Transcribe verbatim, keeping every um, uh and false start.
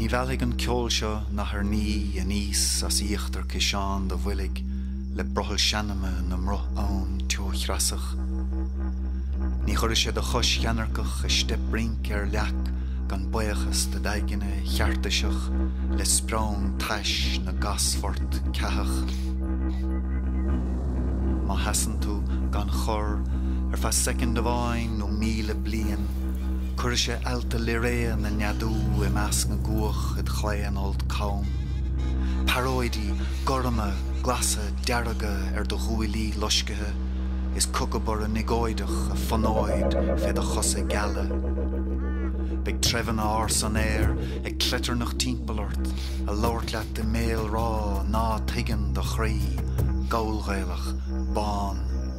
bhealach an ceol seo na haar ní a níos as íochttar cisán do bhuilig le brothil seanama na mroth ón teochrasach. Ní chuir sé do chus cheanarcach a step brink ar leach gan buachas de daigine cheartaiseach le sprón tais na gasfort cehach. Má hasan tú gan chur ar fa second bháin nó míle blian, chuir sé alta liré na neadú I meas na guach id chléan old caum. Paróidí, gorma, glasa, dearaga ar do huilí loscathe, is cucabar a nigóidach a fanóid fed a chosa gala. Big trevan a ars an air, ag cletar nach timpelart, a lord de mail rá ná tigan do chrí, gaulghailach, bán,